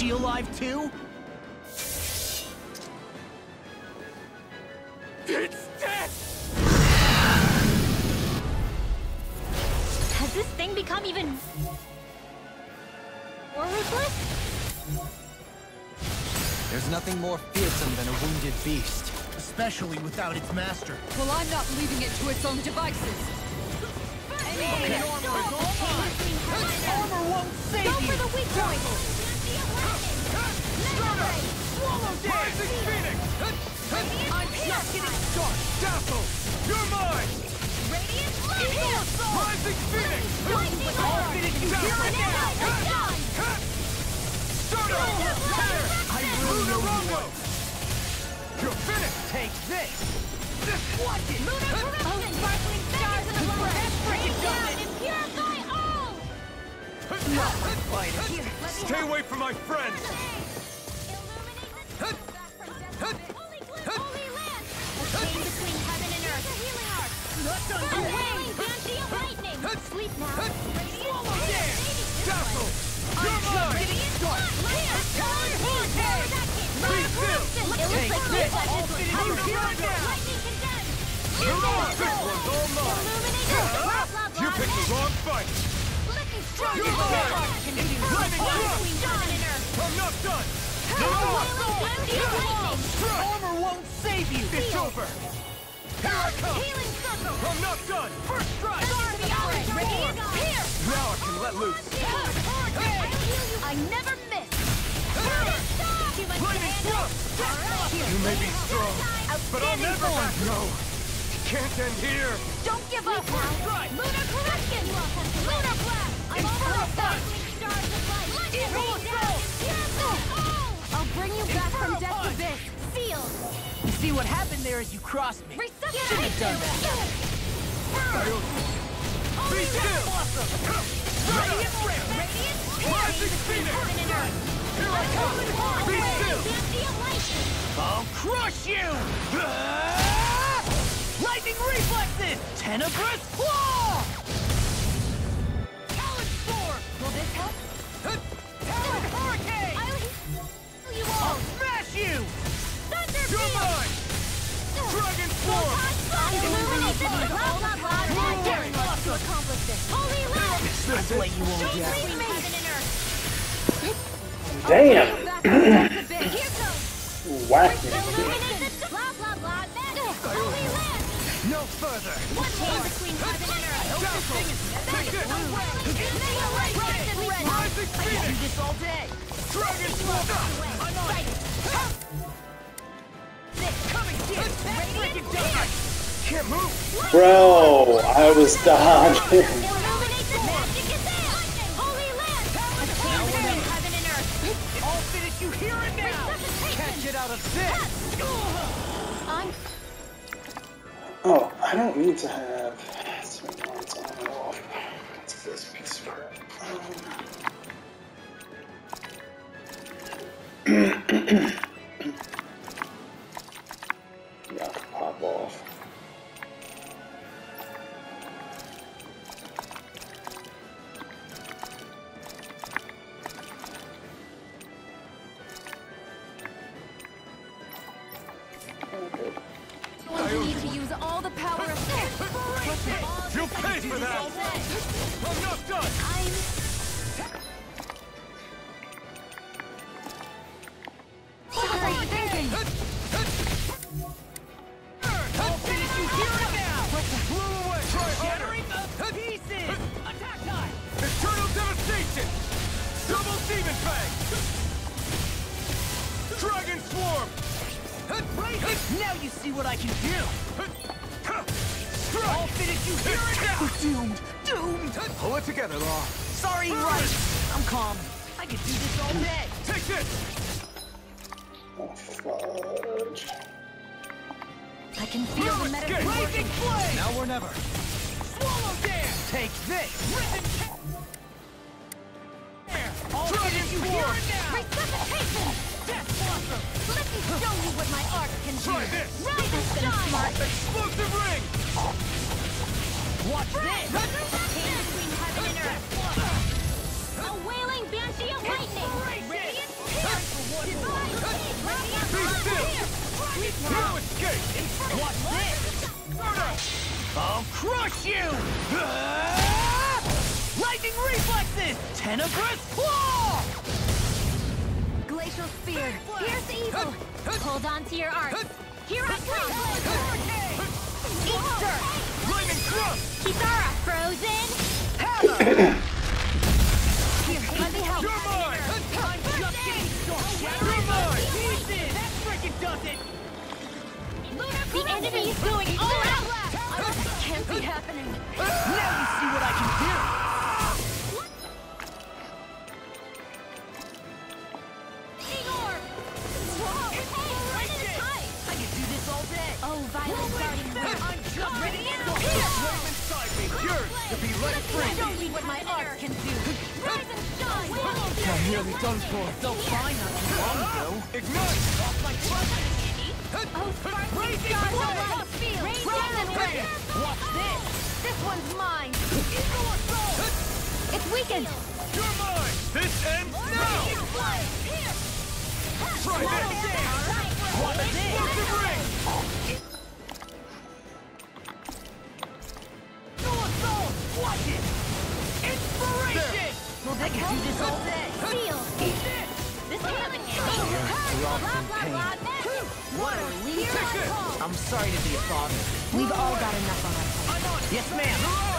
Banshee alive too? It's dead! Has this thing become even more ruthless? There's nothing more fearsome than a wounded beast. Especially without its master. Well, I'm not leaving it to its own devices. Okay, armor won't save Go you! for the weak point! Swallow Rising Phoenix! I'm just getting started! Dazzle! You're mine! Radiant Rising Phoenix! All finish you here and now! Start off! I really know you Rongo! You're finished! take this! Watch it! Sparkling stars in the light! Rain down and purify all! Not my finest! Stay away from my friends! Holy land! A chain between heaven and earth! A healing arc! A wailing banshee of lightning! Sleep now! Swallow dance! Dazzle! You're mine! Getting started! Be still! Take this! All finish you here and now! Lightning condemned! You're on! This one's all mine! You picked the wrong fight! You're mine! I'm not done! You're on! Armor won't save you! It's over! Here I come! Healing circle! I'm not done! First strike! Now I can let loose! I never miss! Lightning thrust! You may be strong, but I'll never back no! Can't end here! Don't give up now! Lunar correction! Lunar blast! I'm over stars of light! Rain down and purify all! I'll bring you back from death to this! Sealed! You see what happened there is you crossed me. Shouldn't have done that. Be still! Radiant Rim! Rising Phoenix! Here I come! Be still! I'll crush you! Lightning reflexes! Tenebrous claw! Talon storm! Will this help? Talon hurricane! I'll smash you! Thunder You're mine! Dragon swarm! Illuminate the blah blah blah! Daring us to accomplish this! Holy land! That's what you won't get. Between heaven and earth! Damn. Here goes! Whack Illuminate the blah blah blah! Holy land! No further! One chain between heaven and earth! Dazzle! Take this! Rising I can do Phoenix! this all day! Dragon swarm! I'm on it! Coming here! Break it down! Can't move! Bro, I was dodging. Illuminate the magic is there! Holy land! A chain between heaven and earth! I'll finish you here and now! Can't get out of this! I'm Oh, I don't need to have swing arms on and off. What's this piece of crap? Yeah, pop off. You need to use all the power of You'll pay for that! I'm not done! What are you thinking? I'll finish you here and now! Blew away! Try harder! Shattering of pieces! Attack time! Eternal devastation! Double demon fang! Dragon swarm! Now you see what I can do! Strike! I'll finish you here and now! Doomed! Doomed! Pull it together, Law. Sorry, right! I'm calm. I could do this all day! Take this! Oh, fudge. I can feel the meditation. Blazing flame! Now or never. Swallow dance! Take this! I'll finish you here and now! Resuscitation! Death blossom! Let me show you what my art can do! Try this! Rise and shine! Explosive ring! Watch this! Chain between heaven and earth! A wailing banshee of lightning! Radiant No escape! Watch this! I'll crush you! Lightning reflexes! Tenebrous claw! Glacial spear. Here's evil. Hold on to your arms. Here I come. Eat dirt. Lightning thrust! Kitara, frozen. Here, let me help. You're mine! I'm just getting started! You're mine! Easy! That frickin' does it! The enemy is going all out. This can't be happening. Now you see what I can do! Igor! Whoa! Hey, when is it time? I can do this all day! Oh, Violet's starting work. I'm just ready to go! Here! Flame inside me! Yours to be let free! Show me what my art can do. Rise and shine. I'm nearly done for. Felt fine not too long ago. Ignite! Off my clutch! Oh, sparkling stars all around the field. Rain down and rain. Watch this! This one's mine. It's weakened. You're mine! This ends now! Try this! Watch this! Work the ring! No assault! Watch it! Inspiration! I can do this all day! Seal. Eat this! This can't be We're all blah, in blah, pain. blah, What a relief! Here I come. I'm sorry to be a father. We've all got enough on our plate. I'm on! Yes, ma'am!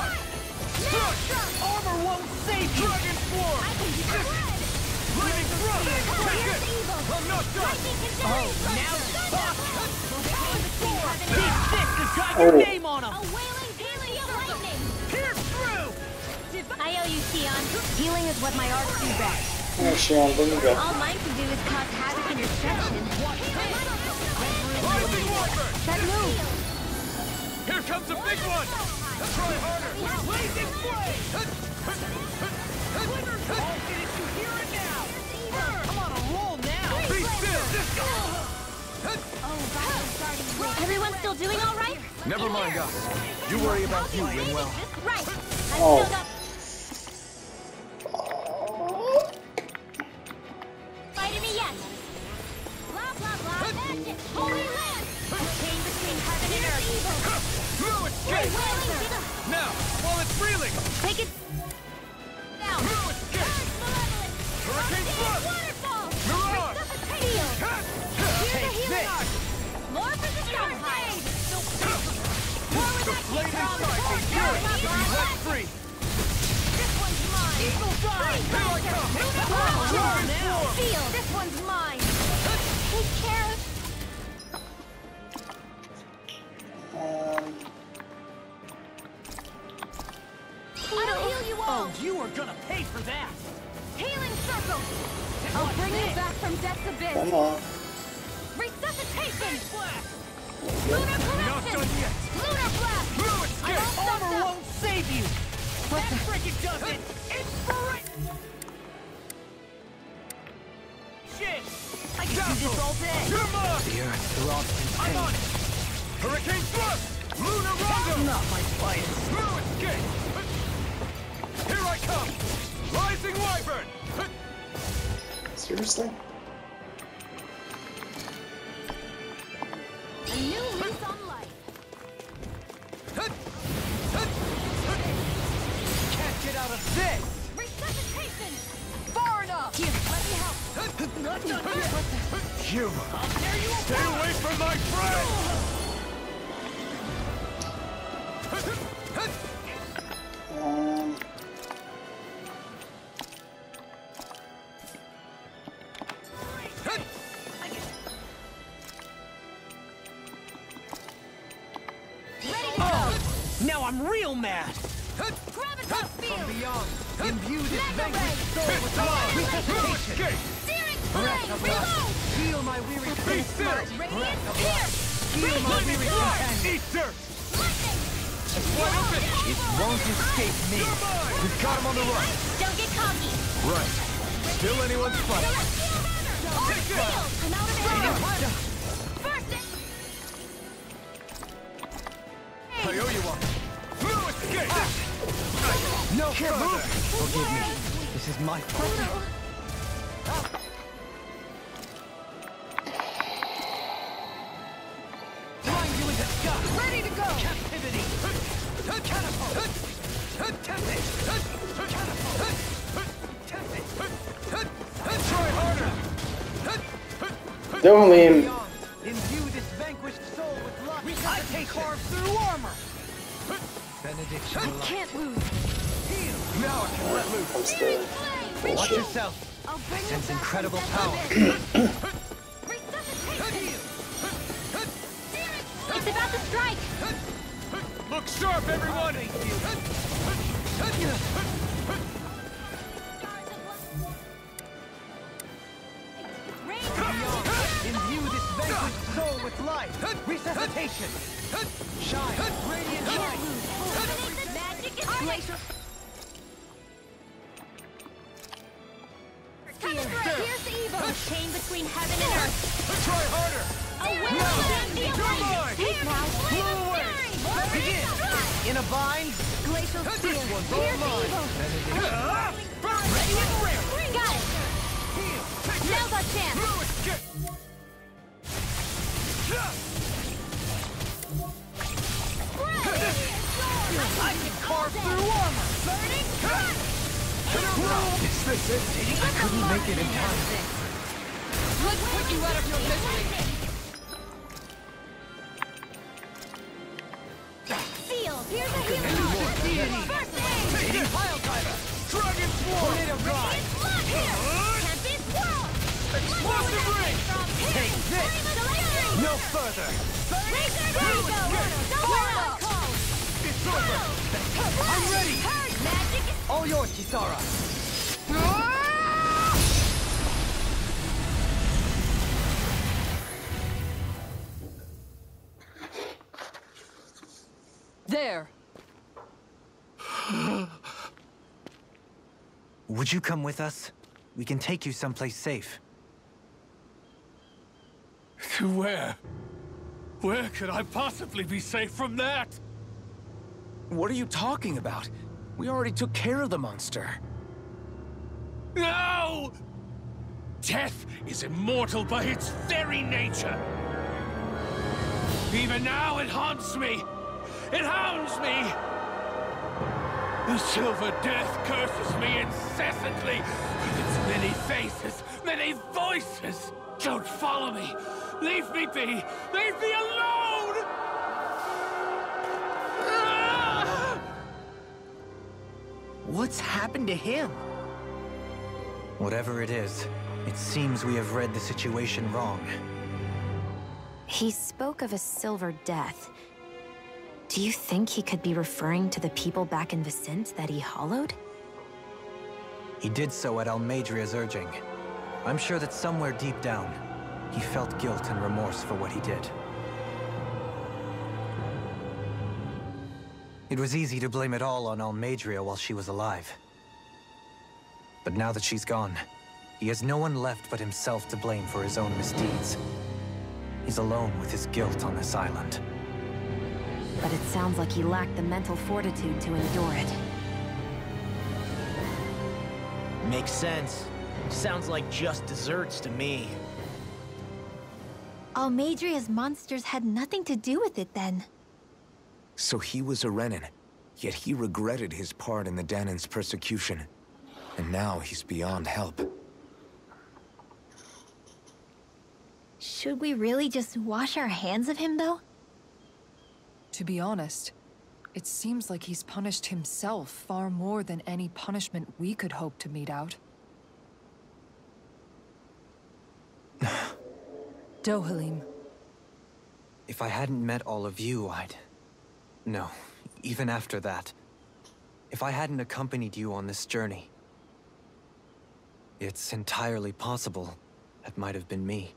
Armor won't save you! Dragon Swarm! I can do good. Lightning thrust! Take Here's it! evil. I'm not done! Lightning can Oh, generate now thunder. it's tough! Heaven These and six has got Oh. your name on them! a wailing healing of lightning. Pierce through! I owe you, Tion. Healing is what my arts do best. Oh, Sean, there you go. All mine can do is cause havoc and destruction. Rising Wyvern! That move. Here comes a big one! Try harder! Blazing flame! I'll finish you here and now! I'm on a roll now! Be still! Everyone's still doing all right? Never mind us. You worry about you, Rinwell. Right. I've Oh. still got... Fighting me yet. Blah, blah, blah. Magic. Holy land. Chain between heaven and earth. Evil. No escape! Now, while it's reeling! Take it down. No escape! Earth malevolent. Hurricane thrust! Waterfall. Mirage! Resuscitation. Here's the healing art. More for the stockpile. More with The that flame heat from inside me the yearns force. to be let free! This one's mine. Eagle dive! Here I come! Dragon Dragon Swarm! Feel. This one's mine. Take care of... I'll heal you all. Oh, you are gonna pay for that! Healing circle. I'll bring you back from death's abyss. Come on. Resuscitation. Blast! Lunar Not correction. done yet! Lunar blast. No I'm escape! all stuffed Armor up. won't save you! That frickin' does it! Inspiration! Shit! I can do this all day! You're mine! The earth throbs in I'm pain. on it! Hurricane thrust! Lunar rondo! Not my finest! No escape! Here I come! Rising Wyvern! Seriously? A new lease on life. Can't get out of this! Resuscitation. Far enough! Here, let me help. Not done yet! You! I'll tear you Stay apart! away from my friend! Ready to go. Now I'm real mad! Gravitas field. Beyond, imbue this Mega vanquished ray. soul with No love! escape! Searing flame. Reload. Feel my weary Be spirit! still! Radiant pierce. Feel my weary companion! Eat dirt! Lightning. Wide open! It won't escape me! You're mine! We've got him on the run! Don't get cocky. Right. Still anyone's fight. Take it. I'm out of arrows. First it. I owe you one. No escape! No Can't further! move. Forgive me. This is my fault. Dohalim. Imbue this vanquished soul with love. I take carved through armor. Benediction. You can't lose. Heal. Now I can let loose. Comes the Watch bullshit. yourself. I'll bring you Sense back incredible from power. Resuscitation. It's about to strike. Look sharp, everyone! Imbue this vanquished soul with life. Resuscitation. Shine. Radiant light. Magic is glacial. Here's the evil. Chain between heaven and earth. Try harder. Away No. from the You're abundance. mine. Here now. Blow away. Begin. In a bind. Glacial This spear. one's all Here's the mine. evil. Ready and rare. Got it. Heal. Now's our chance. I can carve through armor. Burning cut. Is this it? I couldn't make it in time. Let's put you out of your misery. Seal. Here's a hero. First aid. Taking pile driver. Dragon swarm. Tornado drive. Lock here. Tempest whirl. Explosive ring. Take this. No further. There you go. It's over. I'm ready. Magic is All yours, Kisara. There. Would you come with us? We can take you someplace safe. To where? Where could I possibly be safe from that? What are you talking about? We already took care of the monster. No! Death is immortal by its very nature. Even now it haunts me. It hounds me. The Silver Death curses me incessantly with its many faces, many voices. Don't follow me. Leave me be. Leave me alone! Ah! What's happened to him? Whatever it is, it seems we have read the situation wrong. He spoke of a silver death. Do you think he could be referring to the people back in Vicente that he hollowed? He did so at Almeidria's urging. I'm sure that somewhere deep down, he felt guilt and remorse for what he did. It was easy to blame it all on Almeidria while she was alive. But now that she's gone, he has no one left but himself to blame for his own misdeeds. He's alone with his guilt on this island. But it sounds like he lacked the mental fortitude to endure it. Makes sense. Sounds like just desserts to me. Almeidria's monsters had nothing to do with it then. So he was a Renan, yet he regretted his part in the Dahnan's persecution. And now he's beyond help. Should we really just wash our hands of him, though? To be honest, it seems like he's punished himself far more than any punishment we could hope to mete out. Dohalim. If I hadn't met all of you, No, even after that. If I hadn't accompanied you on this journey, it's entirely possible that might have been me.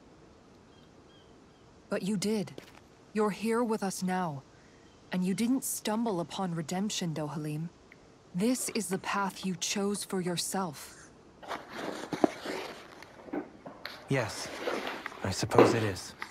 But you did. You're here with us now. And you didn't stumble upon redemption, Dohalim. This is the path you chose for yourself. Yes, I suppose it is.